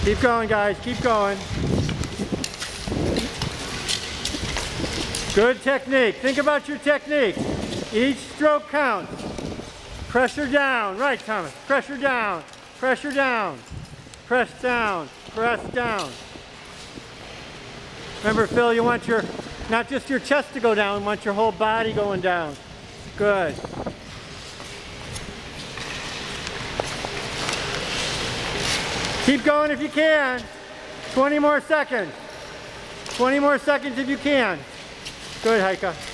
Keep going, guys. Keep going. Good technique. Think about your technique. Each stroke counts. Pressure down. Right, Thomas. Pressure down. Pressure down. Press down. Press down. Remember, Phil, you want your, not just your chest to go down, you want your whole body going down. Good. Keep going if you can. 20 more seconds. 20 more seconds if you can. Good, Heike.